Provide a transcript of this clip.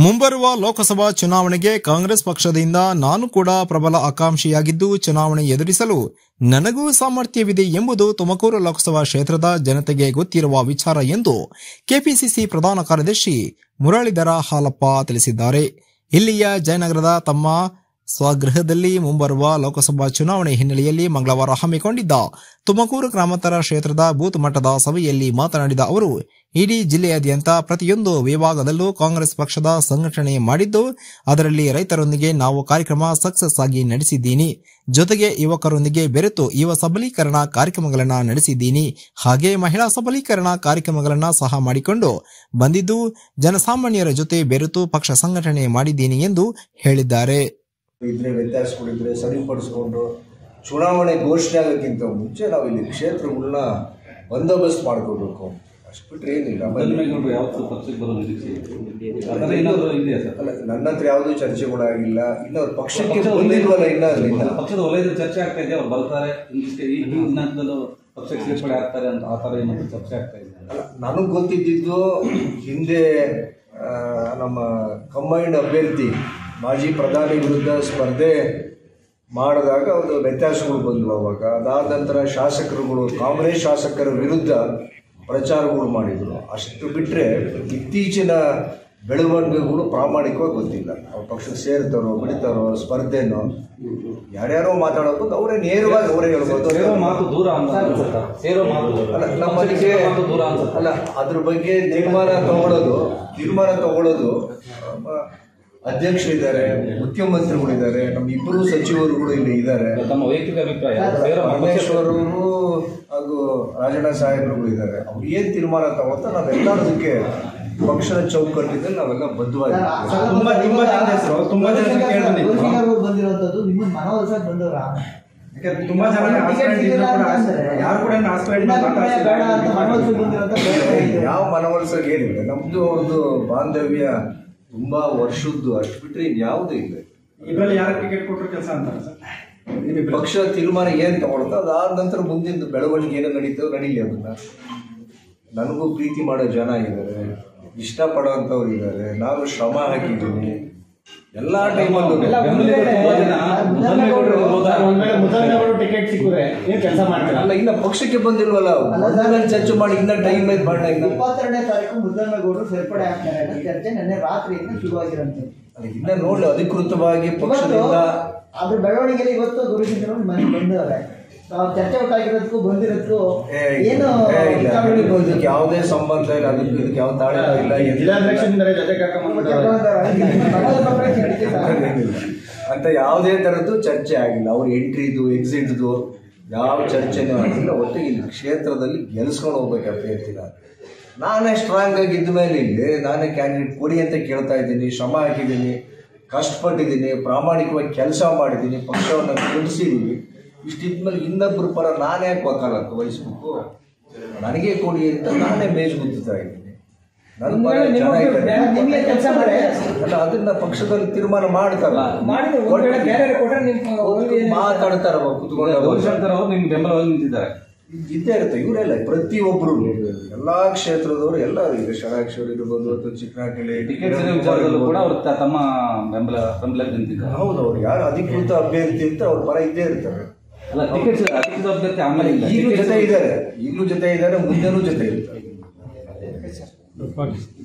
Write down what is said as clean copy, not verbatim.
ಮುಂಬರುವ ಲೋಕಸಭಾ ಚುನಾವಣೆಗೆ ಕಾಂಗ್ರೆಸ್ ಪಕ್ಷದಿಂದ ನಾನು ಕೂಡ ಪ್ರಬಲ ಆಕಾಂಕ್ಷಿಯಾಗಿದ್ದು ಚುನಾವಣೆ ಎದುರಿಸಲು ನನಗೂ ಸಾಮರ್ಥ್ಯವಿದೆ ಎಂಬುದು ತುಮಕೂರು ಲೋಕಸಭಾ ಕ್ಷೇತ್ರದ ಜನತೆಗೆ ಗೊತ್ತಿರುವ ವಿಚಾರ ಎಂದು ಕೆಪಿಸಿಸಿ ಪ್ರಧಾನ ಕಾರ್ಯದರ್ಶಿ ಮುರಳೀಧರ ಹಾಲಪ್ಪ ತಿಳಿಸಿದ್ದಾರೆ. ಇಲ್ಲಿಯ ಜಯನಗರದ ತಮ್ಮ ಸ್ವಗೃಹದಲ್ಲಿ ಮುಂಬರುವ ಲೋಕಸಭಾ ಚುನಾವಣೆ ಹಿನ್ನೆಲೆಯಲ್ಲಿ ಮಂಗಳವಾರ ಹಮ್ಮಿಕೊಂಡಿದ್ದ ತುಮಕೂರು ಗ್ರಾಮಾಂತರ ಕ್ಷೇತ್ರದ ಬೂತ್ ಮಟ್ಟದ ಸಭೆಯಲ್ಲಿ ಮಾತನಾಡಿದ ಅವರು, ಇಡೀ ಜಿಲ್ಲೆಯಾದ್ಯಂತ ಪ್ರತಿಯೊಂದು ವಿಭಾಗದಲ್ಲೂ ಕಾಂಗ್ರೆಸ್ ಪಕ್ಷದ ಸಂಘಟನೆ ಮಾಡಿದ್ದು, ಅದರಲ್ಲಿ ರೈತರೊಂದಿಗೆ ನಾವು ಕಾರ್ಯಕ್ರಮ ಸಕ್ಸಸ್ ಆಗಿ ನಡೆಸಿದ್ದೀನಿ. ಜೊತೆಗೆ ಯುವಕರೊಂದಿಗೆ ಬೆರೆತು ಯುವ ಸಬಲೀಕರಣ ಕಾರ್ಯಕ್ರಮಗಳನ್ನು ನಡೆಸಿದ್ದೀನಿ. ಹಾಗೆ ಮಹಿಳಾ ಸಬಲೀಕರಣ ಕಾರ್ಯಕ್ರಮಗಳನ್ನು ಸಹ ಮಾಡಿಕೊಂಡು ಬಂದಿದ್ದು, ಜನಸಾಮಾನ್ಯರ ಜೊತೆ ಬೆರೆತು ಪಕ್ಷ ಸಂಘಟನೆ ಮಾಡಿದ್ದೀನಿ ಎಂದು ಹೇಳಿದ್ದಾರೆ. ಇದ್ರೆ ವ್ಯತ್ಯಾಸಗಳಿದ್ರೆ ಸರಿಪಡಿಸ್ಕೊಂಡು ಚುನಾವಣೆ ಘೋಷಣೆ ಆಗೋಕ್ಕಿಂತ ಮುಂಚೆ ನಾವು ಇಲ್ಲಿ ಕ್ಷೇತ್ರಗಳನ್ನ ಬಂದೋಬಸ್ತ್ ಮಾಡ್ಕೋಬೇಕು. ಅಷ್ಟು ಬಿಟ್ಟರೆ ಏನಿಲ್ಲ. ನನ್ನ ಹತ್ರ ಯಾವುದೂ ಚರ್ಚೆಗಳಾಗಿಲ್ಲ. ಇನ್ನು ಅವ್ರ ಪಕ್ಷಕ್ಕೆ ಬಂದಿಲ್ವಲ್ಲ, ಇನ್ನ ಪಕ್ಷದ ವಲಯದ ಚರ್ಚೆ ಆಗ್ತಾ ಇದೆ. ಅವ್ರು ಬರ್ತಾರೆ, ಪಕ್ಷಕ್ಕೆ ಸೇರ್ಪಡೆ ಆಗ್ತಾರೆ ಅಂತ ಆ ಥರ ಏನಾದರೂ ಚರ್ಚೆ ಆಗ್ತಾ ಇದೆ. ನನಗೆ ಗೊತ್ತಿದ್ದು ಹಿಂದೆ ನಮ್ಮ ಕಂಬೈನ್ಡ್ ಅಭ್ಯರ್ಥಿ ಮಾಜಿ ಪ್ರಧಾನಿ ವಿರುದ್ಧ ಸ್ಪರ್ಧೆ ಮಾಡಿದಾಗ ಒಂದು ವ್ಯತ್ಯಾಸಗಳು ಬಂದವು. ಅವಾಗ ಅದಾದ ನಂತರ ಶಾಸಕರುಗಳು ಕಾಂಗ್ರೆಸ್ ಶಾಸಕರ ವಿರುದ್ಧ ಪ್ರಚಾರಗಳು ಮಾಡಿದರು. ಅಷ್ಟು ಬಿಟ್ಟರೆ ಇತ್ತೀಚಿನ ಬೆಳವಣಿಗೆಗಳು ಪ್ರಾಮಾಣಿಕವಾಗಿ ಗೊತ್ತಿಲ್ಲ. ಅವ್ರ ಪಕ್ಷಕ್ಕೆ ಸೇರ್ತಾರೋ ಬಿಡ್ತಾರೋ ಸ್ಪರ್ಧೆನೋ ಯಾರ್ಯಾರೋ ಮಾತಾಡೋದು ಅವರೇ ನೇರವಾಗಿ ಅವರೇ ಹೇಳ್ಬೋದು. ಅಲ್ಲ ನಮ್ಮದಿಗೆ ಅಲ್ಲ ಅದ್ರ ಬಗ್ಗೆ ತೀರ್ಮಾನ ತಗೊಳ್ಳೋದು ಅಧ್ಯಕ್ಷರಿದ್ದಾರೆ, ಮುಖ್ಯಮಂತ್ರಿಗಳಿದ್ದಾರೆ, ನಮ್ಮ ಇಬ್ಬರು ಸಚಿವರುಗಳು ಇಲ್ಲಿ ಇದ್ದಾರೆ, ಪರಮೇಶ್ವರರು ಹಾಗೂ ರಾಜಣ್ಣ ಸಾಹೇಬರುಗಳು ಇದ್ದಾರೆ. ಅವ್ರು ಏನು ತೀರ್ಮಾನ ತಗೋತಾ ನಾವೆಲ್ಲದಕ್ಕೆ ಪಕ್ಷದ ಚೌಕಟ್ಟಿನಲ್ಲಿ ನಾವೆಲ್ಲ ಬದ್ಧವಾಗಿದ್ದೀವಿ. ಯಾವ ಮನವೊಲಿಸಾಗ ಏನಿಲ್ಲ. ನಮ್ದು ಅವ್ರದ್ದು ಬಾಂಧವ್ಯ ತುಂಬಾ ವರ್ಷದ್ದು. ಅಷ್ಟು ಬಿಟ್ಟರೆ ಇನ್ಯಾವುದೂ ಇಲ್ಲ. ಇದರಲ್ಲಿ ಯಾರು ಟಿಕೆಟ್ ಕೊಟ್ಟರು ಕೆಲಸ ಅಂತಾರೆ ಸರ್. ಪಕ್ಷ ತೀರ್ಮಾನ ಏನು ತಗೊಳ್ತೋ ಅದಾದ ನಂತರ ಮುಂದಿನ ಬೆಳವಣಿಗೆ ಏನೋ ನಡೀತೋ ನಡೀಲಿ. ಅದನ್ನ ನನಗೂ ಪ್ರೀತಿ ಮಾಡೋ ಜನ ಇದ್ದಾರೆ, ಇಷ್ಟಪಡೋಂಥವ್ರು ಇದ್ದಾರೆ. ನಾನು ಶ್ರಮ ಹಾಕಿದ್ದೀನಿ ಎಲ್ಲ ಟೈಮಲ್ಲೂ. ಟಿಕೆಟ್ ಸಿಕ್ಕರೆ ಕೆಲಸ ಮಾಡ್ತಾರಲ್ಲ, ಇನ್ನ ಪಕ್ಷಕ್ಕೆ ಬಂದಿಲ್ವಲ್ಲ, ಚರ್ಚೆ ಮಾಡಿ ಇನ್ನ ಟೈಮ್ ಐತೆ ಬಣ್ಣ. 22ನೇ ತಾರೀಕು ಮುದ್ದನಗೌಡರು ಸೇರ್ಪಡೆ ಆಗ್ತಾರೆ ಅನ್ನೋ ಚರ್ಚೆ ನಿನ್ನೆ ರಾತ್ರಿಯಿಂದ ಶುರುವಾಗಿರುವಂಥದ್ದು. ಇನ್ನ ನೋಡಿ ಅಧಿಕೃತವಾಗಿ ಪಕ್ಷದಿಂದ ಅದ್ರ ಬೆಳವಣಿಗೆಯಲ್ಲಿ ಇವತ್ತು ಗುರುಸಿದ್ರು ಮನೆ ಬಂದವ್ರೆ. ಚರ್ಚೆ ಒಟ್ಟಾಗಿರೋದಕ್ಕೂ ಬಂದಿರೋದಕ್ಕೂ ಏನು ಇದಕ್ಕೆ ಯಾವುದೇ ಸಂಬಂಧ ಇಲ್ಲ. ಇದಕ್ಕೆ ಯಾವ ತಾಳೆ ಇಲ್ಲ. ಅಂತ ಯಾವುದೇ ಥರದ್ದು ಚರ್ಚೆ ಆಗಿಲ್ಲ. ಅವ್ರ ಎಂಟ್ರಿದು ಎಕ್ಸಿಟ್ದು ಯಾವ ಚರ್ಚೆನೂ ಆಗಿಲ್ಲ. ಒಟ್ಟಿಗೆ ಇಲ್ಲಿ ಕ್ಷೇತ್ರದಲ್ಲಿ ಗೆಲ್ಸ್ಕೊಂಡು ಹೋಗ್ಬೇಕು ಅಭ್ಯರ್ಥಿನ. ನಾನೇ ಸ್ಟ್ರಾಂಗ್ ಆಗಿ ಇದ್ದ ಮೇಲೆ ಇಲ್ಲಿ ನಾನೇ ಕ್ಯಾಂಡಿಡೇಟ್ ಕೊಡಿ ಅಂತ ಕೇಳ್ತಾ ಇದ್ದೀನಿ. ಶ್ರಮ ಹಾಕಿದ್ದೀನಿ, ಕಷ್ಟಪಟ್ಟಿದ್ದೀನಿ, ಪ್ರಾಮಾಣಿಕವಾಗಿ ಕೆಲಸ ಮಾಡಿದ್ದೀನಿ, ಪಕ್ಷವನ್ನು ಗೆಲ್ಲಿಸಿದ್ದೀವಿ. ಇಷ್ಟಿದ್ಮೇಲೆ ಇನ್ನೊಬ್ಬರ ಪರ ನಾನೇ ವಕಾಲತ್ತು ವಹಿಸ್ಬೇಕು, ನನಗೆ ಕೊಡಿ ಅಂತ ನಾನೇ ಮೇಜ್ ಗುತ್ತಾ ಇದ್ದೀನಿ. ನನ್ನ ಪರ ಜನ ಇದ್ದಾರೆ. ಅಲ್ಲ ಅದನ್ನ ಪಕ್ಷದಲ್ಲಿ ತೀರ್ಮಾನ ಮಾಡ್ತಾರಲ್ಲ, ಮಾತಾಡ್ತಾರ ಕುತ್ಕೊಂಡು ನಿಮ್ಗೆ ಬೆಂಬಲವಾಗಿ ನಿಂತಿದ್ದಾರೆ. ಇದ್ದೇ ಇರುತ್ತೆ. ಇವರೆಲ್ಲ ಪ್ರತಿಯೊಬ್ಬರು ಎಲ್ಲಾ ಕ್ಷೇತ್ರದವರು ಎಲ್ಲರೂ ಈಗ ಷಡಾಕ್ಷರ ಇರ್ಬೋದು ಅಥವಾ ಚಿಕ್ಕನಹಳ್ಳಿ ಟಿಕೆಟ್ ವಿಚಾರದಲ್ಲೂ ಕೂಡ ಅವರು ತಮ್ಮ ಬೆಂಬಲ ನಿಂತಿದ್ದಾರೆ. ಹೌದು, ಅವ್ರು ಯಾರು ಅಧಿಕೃತ ಅಭ್ಯರ್ಥಿ ಅಂತ ಅವ್ರ ಪರ ಇದ್ದೇ ಇರ್ತಾರೆ. ಅಲ್ಲ ಟಿಕೆಟ್ ಅಧಿಕೃತ ಅಭ್ಯರ್ಥಿ ಆಮೇಲೆ ಈಗಲೂ ಜೊತೆ ಇದ್ದಾರೆ, ಮುಂದೆನೂ ಜೊತೆ ಇರ್ತಾರೆ.